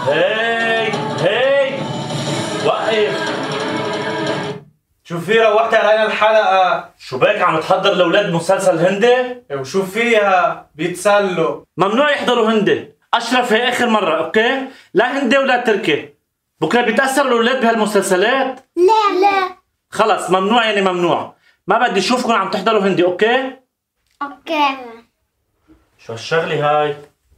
هي هي وقف. شو في روحت علينا الحلقة؟ شو بك عم تحضر لأولاد مسلسل هندي؟ وشو فيها؟ بيتسلوا. ممنوع يحضروا هندي. أشرف هي آخر مرة، أوكي؟ لا هندي ولا تركي. بكرة بيتأثروا الأولاد بهالمسلسلات؟ لا خلص ممنوع يعني ممنوع. ما بدي أشوفكم عم تحضروا هندي، أوكي؟ اوكي. شو هالشغلة هاي؟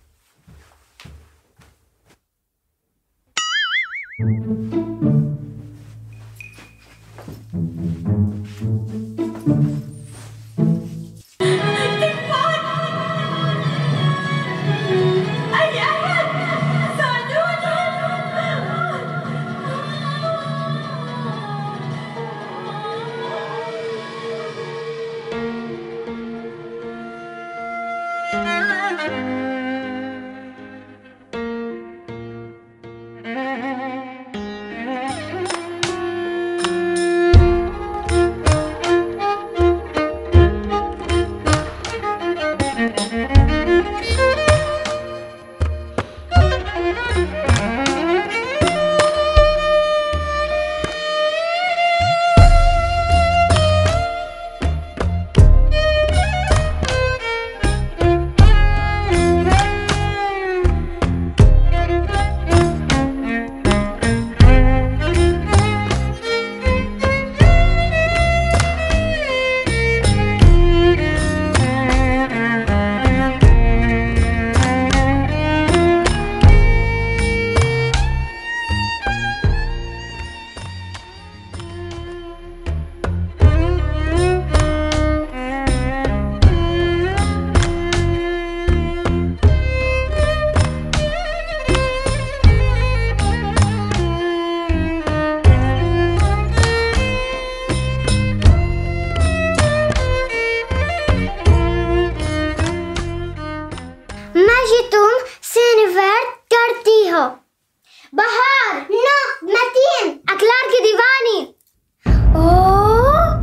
ماجيتوم سينيفرت كارتيهو بهار نو متين أكلارك ديفاني أوه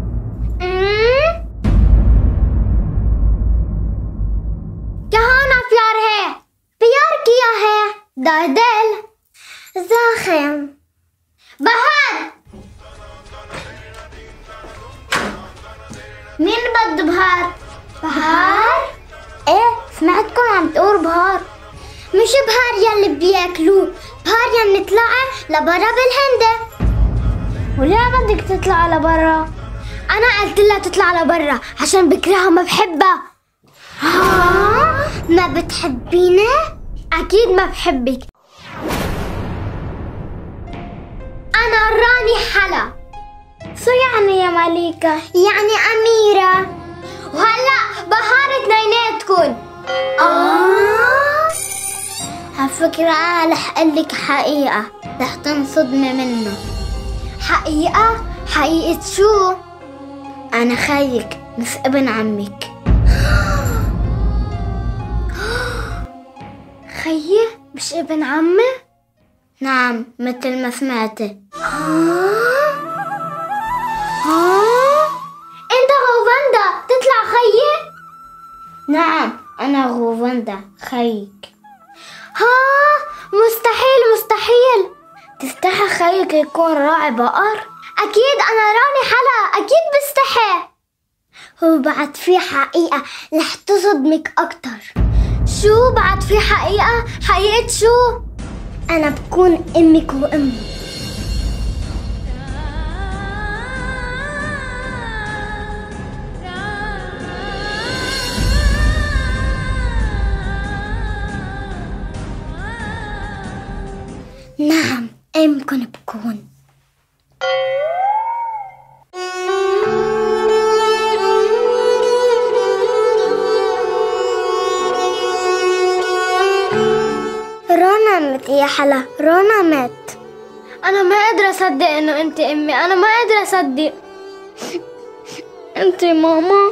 كهانا بيار है प्यार किया है दादल زاخم بهار مين بده بهار؟ بهار؟ ايه سمعتكم عم تقول بهار. مش بهار يلي بياكلوه، بهار يلي نطلع لبرا بالهندة. وليه بدك تطلع لبرا؟ انا قلت لها تطلع لبرا عشان بكرهها ما بحبها. ها؟ ما بتحبيني؟ اكيد ما بحبك. انا راني حلا. شو يعني يا مليكة؟ يعني أميرة. وهلا بهار اثنيناتكن. هالفكرة رح قلك حقيقة رح تنصدمي منه. حقيقة؟ حقيقة شو؟ أنا خيك مش ابن عمك. خيي مش ابن عمي؟ نعم مثل ما سمعتي. انت غوفندا تطلع خيي؟ نعم انا غوفندا خيك. مستحيل تستحي خيك يكون راعي بقر؟ اكيد انا راني حلا اكيد بستحي. هو بعد في حقيقة رح تصدمك اكتر. شو بعد في حقيقة؟ حقيقة شو؟ انا بكون امك وامي. نعم أمكن بكون. رونا مات يا حلا، رونا مات. أنا ما قادرة أصدق إنه أنت أمي، أنا ما قادرة أصدق. أنت ماما؟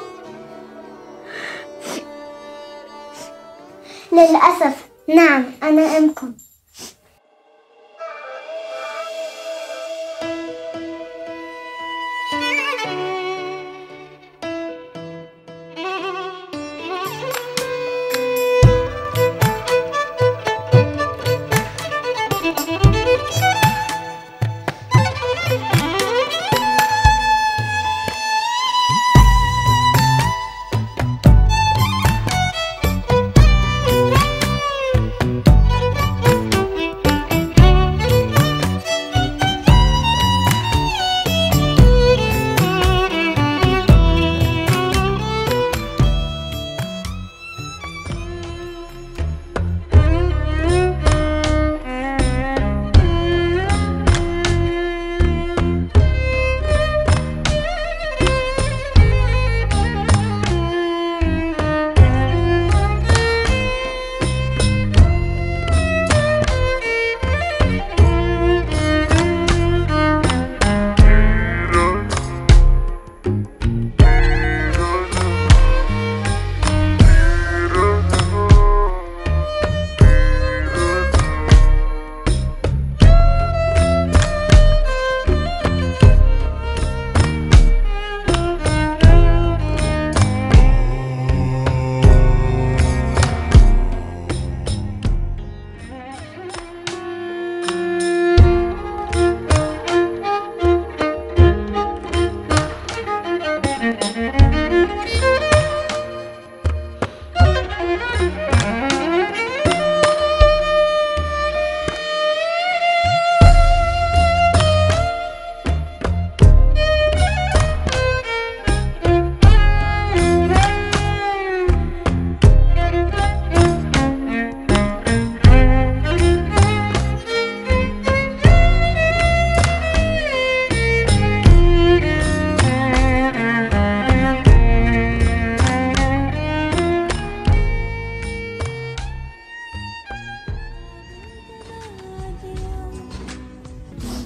للأسف نعم أنا أمكم.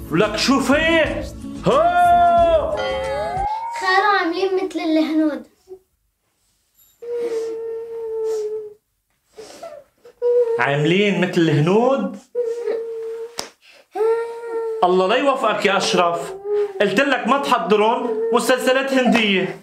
ولك شو في؟ هو خالو عاملين مثل الهنود. عاملين مثل الهنود؟ الله لا يوفقك يا أشرف، قلت لك ما تحضرون مسلسلات هندية.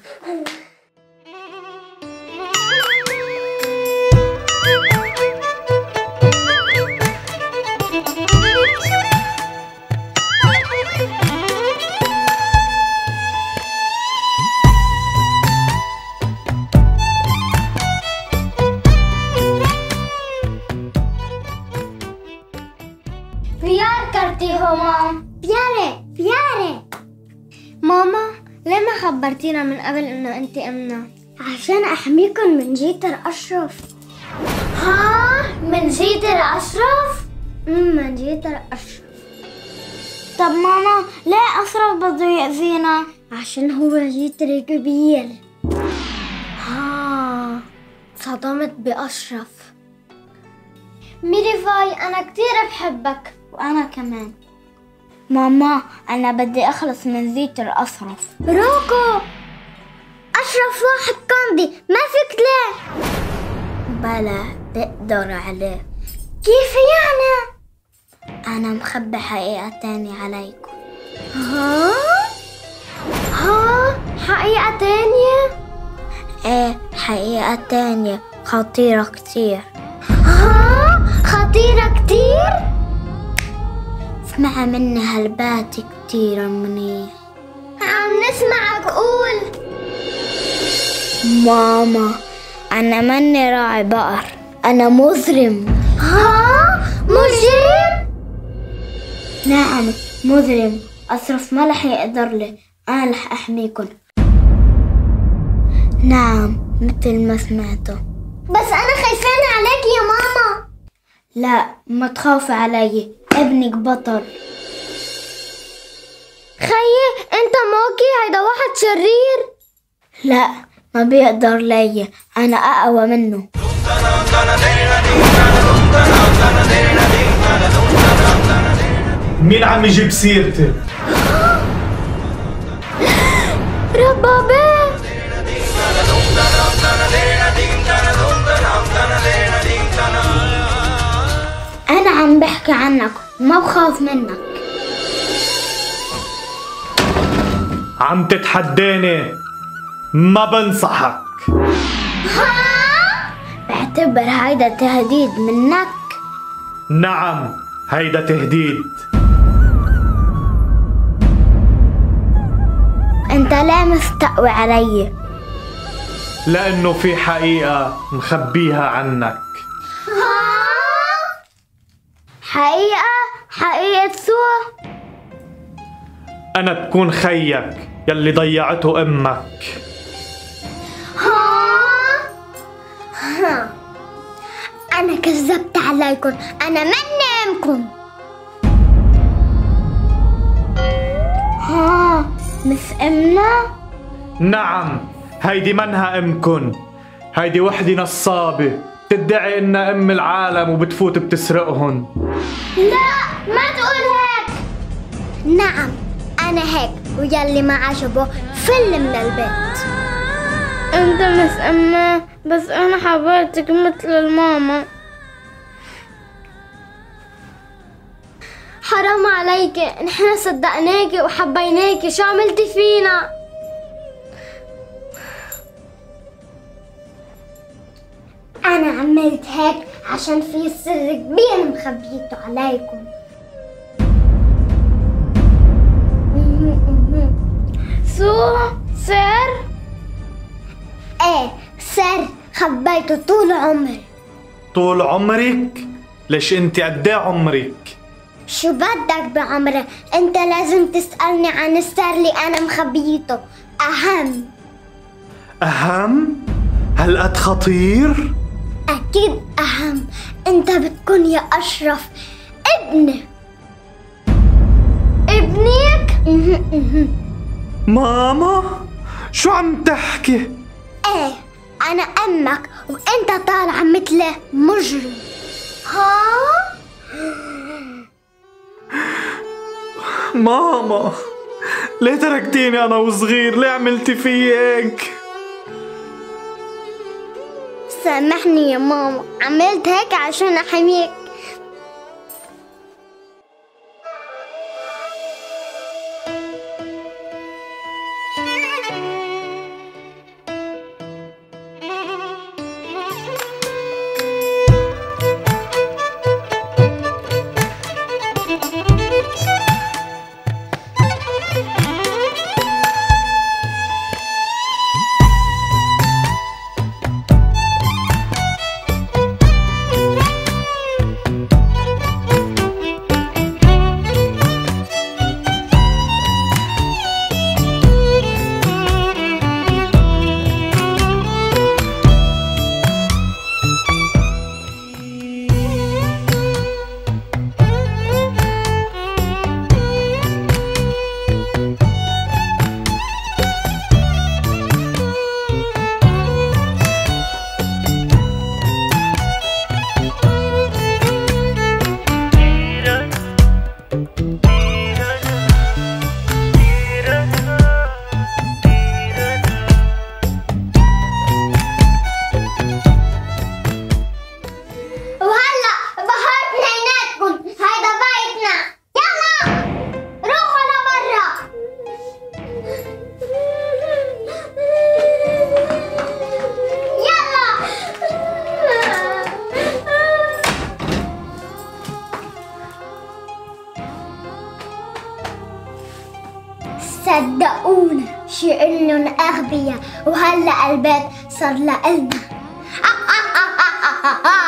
प्यार करती हो मॉम। प्यारे प्यारे ماما ليه ما خبرتينا من قبل انه انت امنا؟ عشان احميكم من جيتر اشرف. ها من جيتر اشرف؟ من جيتر اشرف. طب ماما ليه اشرف بده يأذينا؟ عشان هو جيتر كبير. ها صدمت باشرف. ميريفاي انا كتير بحبك. وانا كمان. ماما أنا بدي أخلص من زيتر أشرف. روكو أشرف واحد كاندي ما فيك ليه؟ بلا بقدر عليه. كيف يعني؟ أنا مخبي حقيقة تانية عليكم. ها حقيقة تانية؟ إيه حقيقة تانية خطيرة كتير. خطيرة كتير؟ اسمع مني هالباتي كتير منيح. عم نسمعك قول. ماما أنا ماني راعي بقر، أنا مجرم. مجرم؟ نعم مجرم. أشرف ما رح يقدر لي، أنا رح أحميكم. نعم مثل ما سمعته. بس أنا خايفين عليك يا ماما. لا ما تخافي علي، ابنك بطل. خيي انت موكي هيدا واحد شرير. لا ما بيقدر لي، انا اقوى منه. مين عم يجيب سيرتي؟ ربابي انا عم بحكي عنك وما بخاف منك. عم تتحداني؟ ما بنصحك. بعتبر هيدا تهديد منك. نعم هيدا تهديد. انت ليه مستقوي علي؟ لأنه في حقيقة مخبيها عنك. حقيقة سوء؟ أنا بكون خيك يلي ضيعته أمك. أنا كذبت عليكم، أنا مني أمكم. مش أمنا؟ نعم هيدي منها أمكن، هيدي وحدة نصابة تدعي إنها أم العالم وبتفوت بتسرقهن. لا ما تقول هيك. نعم أنا هيك، ويلي ما عجبه فل من البيت. أنت مش أمه، بس أنا حبيتك مثل الماما. حرام عليكي، نحن صدقناكي وحبيناكي، شو عملتي فينا؟ أنا عملت هيك عشان في سر كبير مخبيته عليكم. سر؟ ايه سر خبيته طول عمري. طول عمرك؟ ليش انت قد ايه عمرك؟ شو بدك بعمري؟ انت لازم تسألني عن السر اللي انا مخبيته. أهم؟ هالقد خطير؟ أكيد أهم. أنت بتكون يا أشرف ابنك. ماما شو عم تحكي؟ إيه أنا أمك وأنت طالع مثل مجرم. ماما ليه تركتيني أنا وصغير؟ ليه عملتي في هيك؟ سامحني يا ماما، عملت هيك عشان أحميك. صدقونا شئلن أغبياء، وهلأ البيت صار لإلنا.